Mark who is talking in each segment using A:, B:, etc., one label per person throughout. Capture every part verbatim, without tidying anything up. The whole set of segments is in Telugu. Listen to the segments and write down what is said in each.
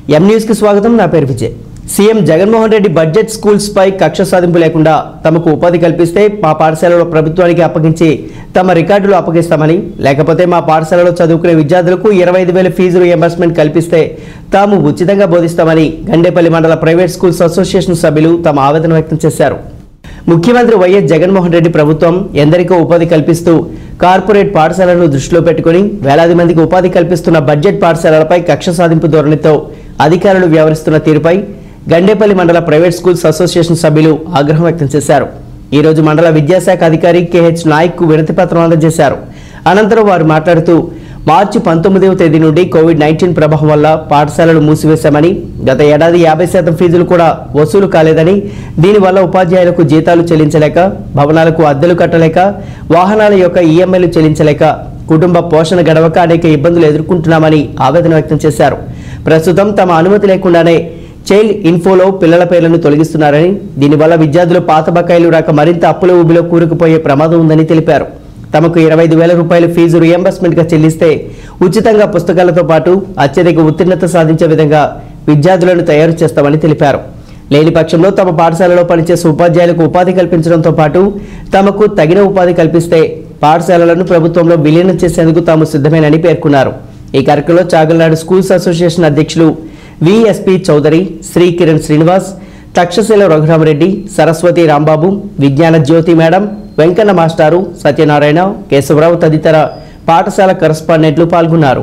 A: ఎం న్యూస్ కి స్వాగతం। నా పేరు Vijay. CM Jaganmohan Reddy budget schools పై కక్ష సాధింపు లేకుండా తమకు ఉపాధి కల్పిస్తే మా పాఠశాలలో ప్రభుత్వానికి అప్పగించి తమ రికార్డులు అప్పగిస్తామని, లేకపోతే మా పాఠశాలలో చదువుకునే విద్యార్థులకు ఇరవై ఐదు వేల ఫీజు రియంబర్స్మెంట్ కల్పిస్తే తాము ఉచితంగా బోధిస్తామని గండేపల్లి మండల ప్రైవేట్ స్కూల్స్ అసోసియేషన్ సభ్యులు తమ ఆవేదన వ్యక్తం చేశారు। ముఖ్యమంత్రి వైఎస్ జగన్మోహన్ రెడ్డి ప్రభుత్వం ఎందరికో ఉపాధి కల్పిస్తూ కార్పొరేట్ పాఠశాలను దృష్టిలో పెట్టుకుని వేలాది మందికి ఉపాధి కల్పిస్తున్న బడ్జెట్ పాఠశాలలపై కక్ష సాధింపు ధోరణితో అధికారులు వ్యవహరిస్తున్న తీరుపై గండేపల్లి మండల ప్రైవేట్ స్కూల్స్ అసోసియేషన్ సభ్యులు ఆగ్రహం వ్యక్తం చేశారు। ఈ రోజు మండల విద్యాశాఖ అధికారి కెహెచ్ నాయక్ కు వినతి పత్రం అందజేశారు। అనంతరం వారు మాట్లాడుతూ మార్చి పంతొమ్మిదవ తేదీ నుండి కోవిడ్ నైన్టీన్ ప్రభావం వల్ల పాఠశాలలు మూసివేశామని, గత ఏడాది యాభై శాతం ఫీజులు కూడా వసూలు కాలేదని, దీనివల్ల ఉపాధ్యాయులకు జీతాలు చెల్లించలేక, భవనాలకు అద్దెలు కట్టలేక, వాహనాల యొక్క ఈఎంఐలు చెల్లించలేక, కుటుంబ పోషణ గడవక అనేక ఇబ్బందులు ఎదుర్కొంటున్నామని ఆవేదన వ్యక్తం చేశారు। ప్రస్తుతం తమ అనుమతి లేకుండానే చైల్డ్ ఇన్ఫోలో పిల్లల పేర్లను తొలగిస్తున్నారని, దీనివల్ల విద్యార్థులు పాత బకాయిలు రాక మరింత అప్పుల ఊబిలో కూరుకుపోయే ప్రమాదం ఉందని తెలిపారు। తమకు ఇరవై ఐదు వేల రూపాయల ఫీజు రియంబర్స్మెంట్ గా చెల్లిస్తే ఉచితంగా పుస్తకాలతో పాటు అత్యధిక ఉత్తీర్ణత సాధించే విధంగా విద్యార్థులను తయారు చేస్తామని తెలిపారు। లేని పక్షంలో తమ పాఠశాలలో పనిచేసే ఉపాధ్యాయులకు ఉపాధి కల్పించడంతో పాటు తమకు తగిన ఉపాధి కల్పిస్తే పాఠశాలలను ప్రభుత్వంలో విలీనం చేసేందుకు తాము సిద్ధమేనని పేర్కొన్నారు। ఈ కార్యక్రమంలో చాగల్నాడు స్కూల్స్ అసోసియేషన్ అధ్యక్షులు విఎస్పి చౌదరి, శ్రీ కిరణ్ శ్రీనివాస్, తక్షశిల రఘురామరెడ్డి, సరస్వతి రాంబాబు, విజ్ఞాన జ్యోతి మేడం, వెంకన్న మాస్టారు, సత్యనారాయణ, కేశవరావు తదితర పాఠశాల కరస్పాండెంట్లు పాల్గొన్నారు।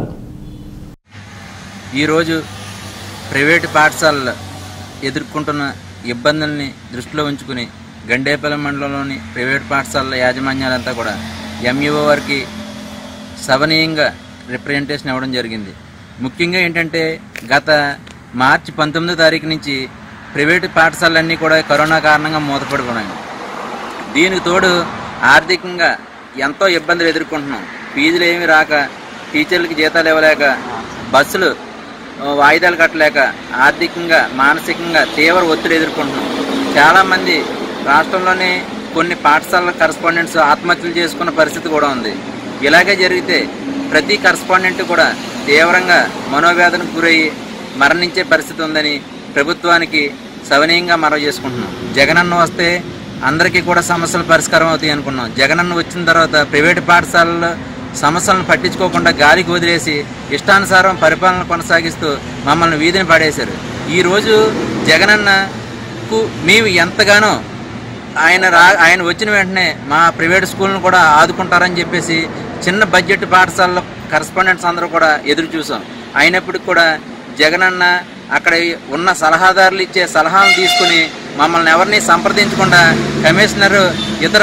B: ఈరోజు ప్రైవేటు పాఠశాలలు ఎదుర్కొంటున్న ఇబ్బందుల్ని దృష్టిలో ఉంచుకుని గండేపల్లి మండలంలోని ప్రైవేటు పాఠశాలల యాజమాన్యాలంతా కూడా ఎంఈఓ వారికి సవనీయంగా రిప్రజెంటేషన్ ఇవ్వడం జరిగింది। ముఖ్యంగా ఏంటంటే గత మార్చి పంతొమ్మిదో తారీఖు నుంచి ప్రైవేటు పాఠశాలలన్నీ కూడా కరోనా కారణంగా మూతపడిపోయినాయి। దీనికి తోడు ఆర్థికంగా ఎంతో ఇబ్బందులు ఎదుర్కొంటున్నాం। ఫీజులు ఏమీ రాక, టీచర్లకి జీతాలు ఇవ్వలేక, బస్సులు వాయిదాలు కట్టలేక ఆర్థికంగా మానసికంగా తీవ్ర ఒత్తిడి ఎదుర్కొంటున్నాం। చాలామంది రాష్ట్రంలోనే కొన్ని పాఠశాలల కరస్పాండెంట్స్ ఆత్మహత్యలు చేసుకున్న పరిస్థితి కూడా ఉంది। ఇలాగే జరిగితే ప్రతి కరస్పాండెంట్ కూడా తీవ్రంగా మనోవేదనకు గురయ్యి మరణించే పరిస్థితి ఉందని ప్రభుత్వానికి సవనీయంగా మనవి చేసుకుంటున్నాం। జగనన్న వస్తే అందరికీ కూడా సమస్యలు పరిష్కారం అవుతాయి అనుకున్నాం। జగనన్న వచ్చిన తర్వాత ప్రైవేటు పాఠశాలల్లో సమస్యలను పట్టించుకోకుండా గాలికి వదిలేసి ఇష్టానుసారం పరిపాలన కొనసాగిస్తూ మమ్మల్ని వీధిని పడేశారు। ఈరోజు జగనన్నకు మేము ఎంతగానో ఆయన రా ఆయన వచ్చిన వెంటనే మా ప్రైవేట్ స్కూల్ను కూడా ఆదుకుంటారని చెప్పేసి చిన్న బడ్జెట్ పాఠశాలలో కరస్పాండెంట్స్ అందరూ కూడా ఎదురు చూసాం। అయినప్పటికి కూడా జగనన్న అక్కడ ఉన్న సలహాదారులు ఇచ్చే సలహాలను తీసుకుని మమ్మల్ని ఎవరిని సంప్రదించకుండా కమిషనరు ఇతర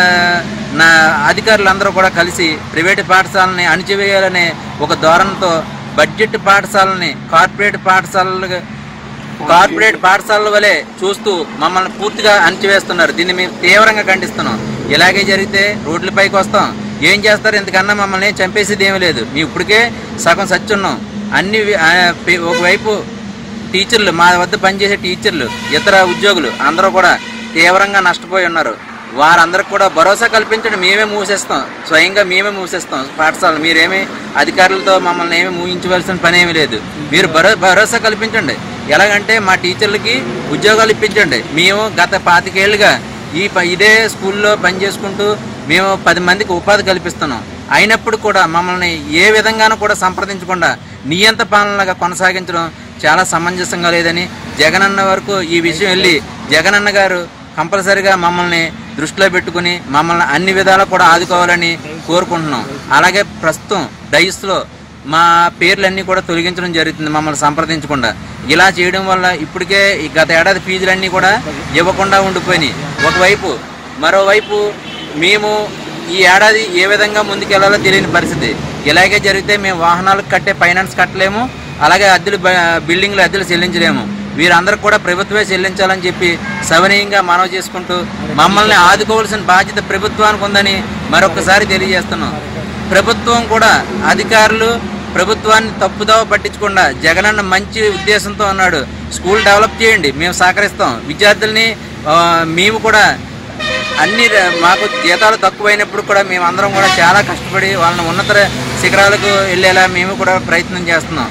B: నా అధికారులందరూ కూడా కలిసి ప్రైవేటు పాఠశాలని అణిచివేయాలనే ఒక ధోరణితో బడ్జెట్ పాఠశాలని కార్పొరేట్ పాఠశాలలు కార్పొరేట్ పాఠశాలల వలె చూస్తూ మమ్మల్ని పూర్తిగా అణిచివేస్తున్నారు। దీన్ని మేము తీవ్రంగా ఖండిస్తున్నాం। ఇలాగే జరిగితే రోడ్లపైకి వస్తాం। ఏం చేస్తారు? ఇంతకన్నా మమ్మల్ని చంపేసేది ఏమీ లేదు। మేము ఇప్పటికే సగం సచ్చున్నాం। అన్ని ఒకవైపు టీచర్లు, మా వద్ద పనిచేసే టీచర్లు, ఇతర ఉద్యోగులు అందరూ కూడా తీవ్రంగా నష్టపోయి ఉన్నారు। వారందరికి కూడా భరోసా కల్పించండి, మేమే మూసేస్తాం, స్వయంగా మేమే మూసేస్తాం పాఠశాలలు, మీరేమీ అధికారులతో మమ్మల్ని ఏమీ మూయించవలసిన పని ఏమీ లేదు, మీరు భరో భరోసా కల్పించండి। ఎలాగంటే మా టీచర్లకి ఉద్యోగాలు ఇప్పించండి। మేము గత పాతికేళ్లుగా ఈ ఇదే స్కూల్లో పనిచేసుకుంటూ మేము పది మందికి ఉపాధి కల్పిస్తున్నాం। అయినప్పుడు కూడా మమ్మల్ని ఏ విధంగానూ కూడా సంప్రదించకుండా నియంత పాలనగా కొనసాగించడం చాలా సమంజసంగా లేదని జగనన్న వరకు ఈ విషయం వెళ్ళి జగనన్న గారు కంపల్సరిగా మమ్మల్ని దృష్టిలో పెట్టుకుని మమ్మల్ని అన్ని విధాలా కూడా ఆదుకోవాలని కోరుకుంటున్నాం। అలాగే ప్రస్తుతం డైస్లో మా పేర్లన్నీ కూడా తొలగించడం జరుగుతుంది మమ్మల్ని సంప్రదించకుండా। ఇలా చేయడం వల్ల ఇప్పటికే గత ఏడాది ఫీజులన్నీ కూడా ఇవ్వకుండా ఉండిపోయినాయి ఒకవైపు, మరోవైపు మేము ఈ ఏడాది ఏ విధంగా ముందుకెళ్లాలో తెలియని పరిస్థితి। ఇలాగే జరిగితే మేము వాహనాలకు కట్టే ఫైనాన్స్ కట్టలేము, అలాగే అద్దెలు బిల్డింగ్లు అద్దెలు చెల్లించలేము। వీరందరూ కూడా ప్రభుత్వమే చెల్లించాలని చెప్పి సవనీయంగా మనవి చేసుకుంటూ మమ్మల్ని ఆదుకోవాల్సిన బాధ్యత ప్రభుత్వానికి ఉందని మరొకసారి తెలియజేస్తున్నాం। ప్రభుత్వం కూడా అధికారులు ప్రభుత్వాన్ని తప్పుదోవ పట్టించకుండా జగనన్న మంచి ఉద్దేశంతో ఉన్నాడు, స్కూల్ డెవలప్ చేయండి, మేము సహకరిస్తాం, విద్యార్థుల్ని మేము కూడా అన్ని మాకు జీతాలు తక్కువైనప్పుడు కూడా మేమందరం కూడా చాలా కష్టపడి వాళ్ళని ఉన్నత శిఖరాలకు వెళ్ళేలా మేము కూడా ప్రయత్నం చేస్తున్నాం।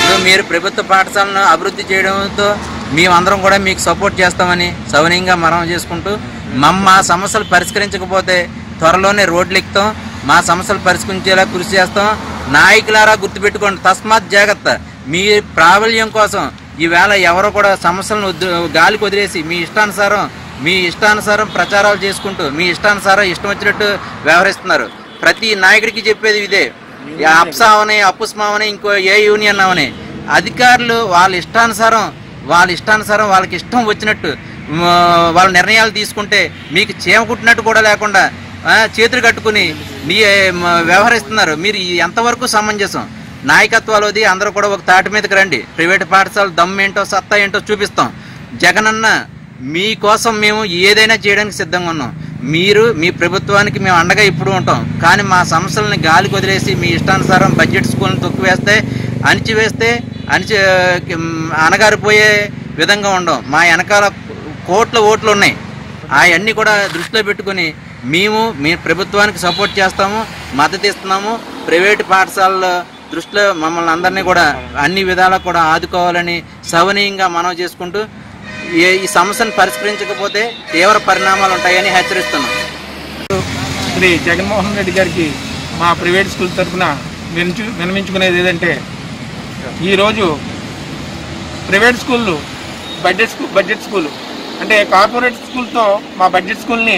B: ఇప్పుడు మీరు ప్రభుత్వ పాఠశాలను అభివృద్ధి చేయడంతో మేమందరం కూడా మీకు సపోర్ట్ చేస్తామని సౌనీయంగా మనం చేసుకుంటూ మమ్మ మా సమస్యలు పరిష్కరించకపోతే త్వరలోనే రోడ్లు ఎక్కుతాం, మా సమస్యలు పరిష్కరించేలా కృషి చేస్తాం. నాయకులారా గుర్తుపెట్టుకోండి, తస్మాత్ జాగ్రత్త. మీ ప్రాబల్యం కోసం ఈవేళ ఎవరో కూడా సమస్యలను గాలికి వదిలేసి మీ ఇష్టానుసారం మీ ఇష్టానుసారం ప్రచారాలు చేసుకుంటూ మీ ఇష్టానుసారం ఇష్టం వచ్చినట్టు వ్యవహరిస్తున్నారు. ప్రతి నాయకుడికి చెప్పేది ఇదే, అప్సా అవని అప్పుస్మా అవని ఇంకో ఏ యూనియన్ అవని అధికారులు వాళ్ళ ఇష్టానుసారం వాళ్ళ ఇష్టానుసారం వాళ్ళకి ఇష్టం వచ్చినట్టు వాళ్ళ నిర్ణయాలు తీసుకుంటే మీకు చీమ కుట్టినట్టు కూడా లేకుండా చేతులు కట్టుకుని మీ వ్యవహరిస్తున్నారు. మీరు ఎంతవరకు సమంజసం? నాయకత్వాలోది అందరూ కూడా ఒక తాటి మీదకి రండి. ప్రైవేట్ పాఠశాల దమ్ ఏంటో సత్తా ఏంటో చూపిస్తాం. జగనన్న మీకోసం మేము ఏదైనా చేయడానికి సిద్ధంగా ఉన్నాం. మీరు మీ ప్రభుత్వానికి మేము అండగా ఇప్పుడు ఉంటాం. కానీ మా సమస్యలను గాలికి వదిలేసి మీ ఇష్టానుసారం బడ్జెట్ స్కూల్ని తొక్కివేస్తే అణిచివేస్తే అణిచి అనగారిపోయే విధంగా ఉండం. మా వెనకాల కోట్ల ఓట్లు ఉన్నాయి. అవన్నీ కూడా దృష్టిలో పెట్టుకుని మేము మీ ప్రభుత్వానికి సపోర్ట్ చేస్తాము, మద్దతు ఇస్తున్నాము. ప్రైవేటు పాఠశాలల దృష్టిలో మమ్మల్ని అందరినీ కూడా అన్ని విధాలా కూడా ఆదుకోవాలని సవనీయంగా మనవి చేసుకుంటూ ఈ సమస్యను పరిష్కరించకపోతే తీవ్ర పరిణామాలు ఉంటాయని హెచ్చరిస్తున్నాం.
C: శ్రీ జగన్మోహన్ రెడ్డి గారికి మా ప్రైవేట్ స్కూల్ తరఫున వినిచు వినమించుకునేది ఏదంటే, ఈరోజు ప్రైవేట్ స్కూళ్ళు బడ్జెట్ స్కూల్ బడ్జెట్ స్కూలు అంటే కార్పొరేట్ స్కూల్తో మా బడ్జెట్ స్కూల్ని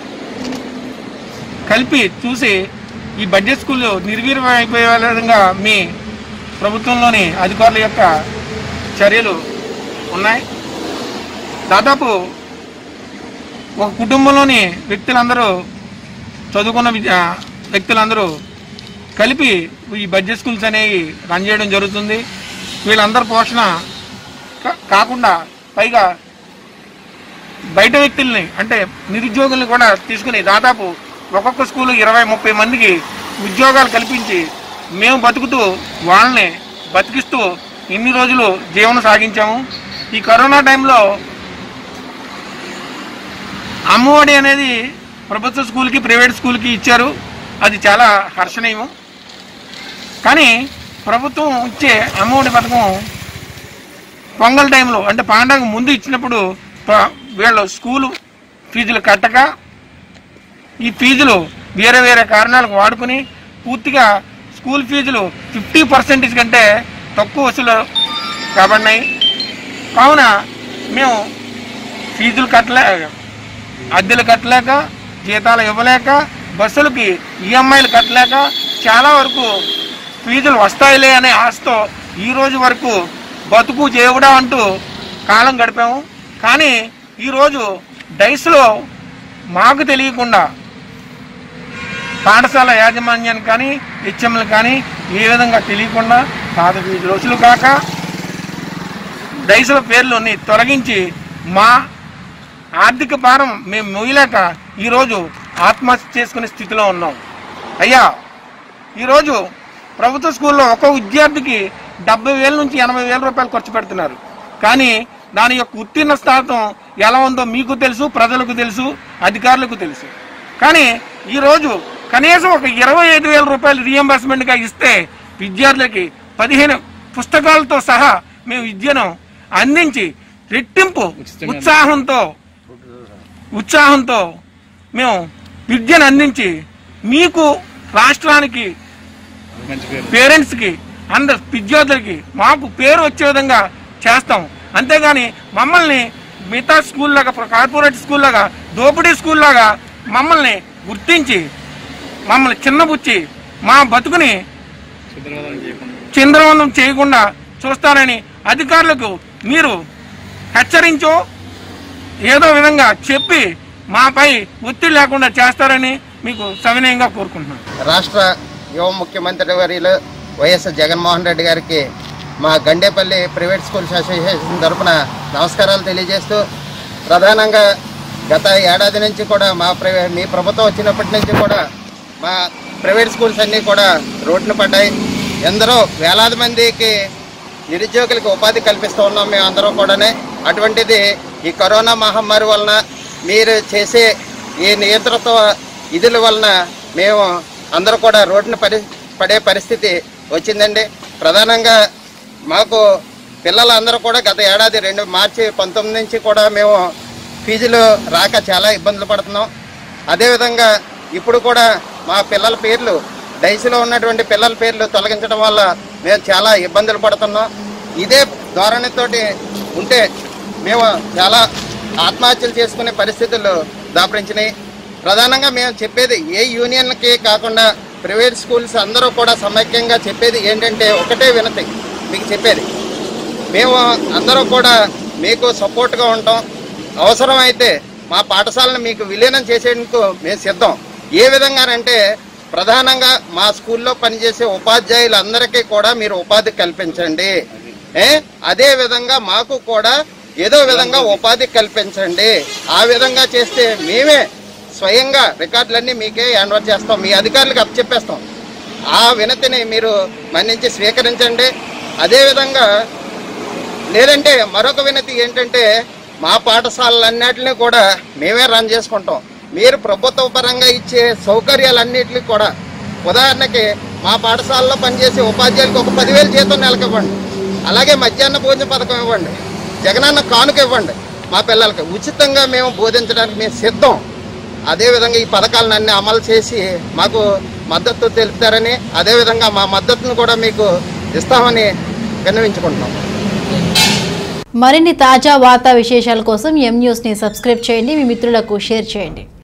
C: కలిపి చూసి ఈ బడ్జెట్ స్కూల్ నిర్వీర్యం అయిపోయే విధంగా మీ ప్రభుత్వంలోని అధికారుల యొక్క చర్యలు ఉన్నాయి. దాదాపు ఒక కుటుంబంలోని వ్యక్తులందరూ చదువుకున్న వ్యక్తులందరూ కలిపి ఈ బడ్జెట్ స్కూల్స్ అనేవి రన్ చేయడం జరుగుతుంది. వీళ్ళందరూ పోషణ కాకుండా పైగా బయట వ్యక్తుల్ని అంటే నిరుద్యోగుల్ని కూడా తీసుకుని దాదాపు ఒక్కొక్క స్కూలు ఇరవై ముప్పై మందికి ఉద్యోగాలు కల్పించి మేము బతుకుతూ వాళ్ళని బతికిస్తూ ఇన్ని రోజులు జీవనం సాగించాము. ఈ కరోనా టైంలో అమ్మఒడి అనేది ప్రభుత్వ స్కూల్కి ప్రైవేట్ స్కూల్కి ఇచ్చారు. అది చాలా హర్షణీయం. కానీ ప్రభుత్వం ఇచ్చే అమ్మఒడి పథకం పొంగల్ టైంలో అంటే పండగ ముందు ఇచ్చినప్పుడు వీళ్ళు స్కూలు ఫీజులు కట్టక ఈ ఫీజులు వేరే వేరే కారణాలకు వాడుకుని పూర్తిగా స్కూల్ ఫీజులు ఫిఫ్టీ పర్సెంటేజ్ కంటే తక్కువ వసూలు కాబడినాయి. కావున మేము ఫీజులు కట్టలేక అద్దెలు కట్టలేక జీతాలు ఇవ్వలేక బస్సులకి ఈఎంఐలు కట్టలేక చాలా వరకు ఫీజులు వస్తాయిలే అనే ఆశతో ఈరోజు వరకు బతుకు దేవుడా అంటూ కాలం గడిపాము. కానీ ఈరోజు డైస్లో మాకు తెలియకుండా పాఠశాల యాజమాన్యానికి కానీ హెచ్ఎంలు కానీ ఏ విధంగా తెలియకుండా పాత ఫీజులు వసూలు కాక డైస్ల పేర్లని తొలగించి మా ఆర్థిక భారం మేము మోయలేక ఈరోజు ఆత్మహత్య చేసుకునే స్థితిలో ఉన్నాం. అయ్యా, ఈరోజు ప్రభుత్వ స్కూల్లో ఒక విద్యార్థికి డెబ్బై వేల నుంచి ఎనభై వేల రూపాయలు ఖర్చు పెడుతున్నారు. కానీ దాని యొక్క ఉత్తీర్ణ శాతం ఎలా ఉందో మీకు తెలుసు, ప్రజలకు తెలుసు, అధికారులకు తెలుసు. కానీ ఈరోజు కనీసం ఒక ఇరవై ఐదు వేల రూపాయలు రీఎంబర్స్మెంట్గా ఇస్తే విద్యార్థులకి పదిహేను పుస్తకాలతో సహా మేము విద్యను అందించి రెట్టింపు ఉత్సాహంతో ఉత్సాహంతో మేము విద్యను అందించి మీకు రాష్ట్రానికి పేరెంట్స్కి అందరు విద్యార్థులకి మాకు పేరు వచ్చే విధంగా చేస్తాం. అంతేగాని మమ్మల్ని మిగతా స్కూల్ లాగా కార్పొరేట్ స్కూల్ లాగా దోపిడీ స్కూల్ లాగా మమ్మల్ని గుర్తించి మమ్మల్ని చిన్నబుచ్చి మా బతుకుని చింద్రవందం చేయకుండా చూస్తారని అధికారులకు మీరు హెచ్చరించో ఏదో విధంగా చెప్పి మాపై ఒత్తిడి లేకుండా చేస్తారని మీకు సవినయంగా కోరుకుంటున్నాను.
D: రాష్ట్ర యువ ముఖ్యమంత్రి వర్యులు వైఎస్ జగన్మోహన్ రెడ్డి గారికి మా గండేపల్లి ప్రైవేట్ స్కూల్స్ అసోసియేషన్ తరఫున నమస్కారాలు తెలియజేస్తూ, ప్రధానంగా గత ఏడాది నుంచి కూడా మా ప్రైవే మీ ప్రభుత్వం వచ్చినప్పటి నుంచి కూడా మా ప్రైవేట్ స్కూల్స్ అన్నీ కూడా రోడ్డున పడ్డాయి. ఎందరో వేలాది మందికి నిరుద్యోగులకు ఉపాధి కల్పిస్తూ ఉన్నాం మేము అందరం కూడానే. అటువంటిది ఈ కరోనా మహమ్మారి వలన మీరు చేసే ఈ నియంత్రణతో విధుల వలన మేము అందరూ కూడా రోడ్డున పరి పడే పరిస్థితి వచ్చిందండి. ప్రధానంగా మాకు పిల్లలందరూ కూడా గత ఏడాది రెండు మార్చి పంతొమ్మిది నుంచి కూడా మేము ఫీజులు రాక చాలా ఇబ్బందులు పడుతున్నాం. అదేవిధంగా ఇప్పుడు కూడా మా పిల్లల పేర్లు దయచేలో ఉన్నటువంటి పిల్లల పేర్లు తొలగించడం వల్ల మేము చాలా ఇబ్బందులు పడుతున్నాం. ఇదే ధోరణితోటి ఉంటే మేము చాలా ఆత్మహత్యలు చేసుకునే పరిస్థితులు దాపరించినాయి. ప్రధానంగా మేము చెప్పేది ఏ యూనియన్కి కాకుండా ప్రైవేట్ స్కూల్స్ అందరూ కూడా సమైక్యంగా చెప్పేది ఏంటంటే ఒకటే వినతి మీకు చెప్పేది, మేము అందరూ కూడా మీకు సపోర్ట్గా ఉంటాం. అవసరమైతే మా పాఠశాలను మీకు విలీనం చేసేందుకు మేము సిద్ధం. ఏ విధంగానంటే ప్రధానంగా మా స్కూల్లో పనిచేసే ఉపాధ్యాయులందరికీ కూడా మీరు ఉపాధి కల్పించండి. ఏ అదే విధంగా మాకు కూడా ఏదో విధంగా ఉపాధి కల్పించండి. ఆ విధంగా చేస్తే మేమే స్వయంగా రికార్డులన్నీ మీకే హ్యాండ్ ఓవర్ చేస్తాం, మీ అధికారులకు అప్పచెప్పేస్తాం. ఆ వినతిని మీరు మన్నించి స్వీకరించండి. అదేవిధంగా లేదంటే మరొక వినతి ఏంటంటే మా పాఠశాలలన్నిటిని కూడా మేమే రన్ చేసుకుంటాం. మీరు ప్రభుత్వ పరంగా ఇచ్చే సౌకర్యాలన్నిటికీ కూడా ఉదాహరణకి మా పాఠశాలలో పనిచేసే ఉపాధ్యాయులకు ఒక పదివేలు జీతం నెలకు ఇవ్వండి, అలాగే మధ్యాహ్న భోజన పథకం ఇవ్వండి, జగనన్న కానుక ఇవ్వండి. మా పిల్లలకి ఉచితంగా మేము బోధించడానికి మేము సిద్ధం. అదేవిధంగా ఈ పథకాలను అన్ని అమలు చేసి మాకు మద్దతు తెలుపుతారని, అదేవిధంగా మా మద్దతును కూడా మీకు ఇస్తామని విన్నవించుకుంటున్నాం.
E: మరిన్ని తాజా వార్తా విశేషాల కోసం ఎం న్యూస్ని సబ్స్క్రైబ్ చేయండి, మీ మిత్రులకు షేర్ చేయండి.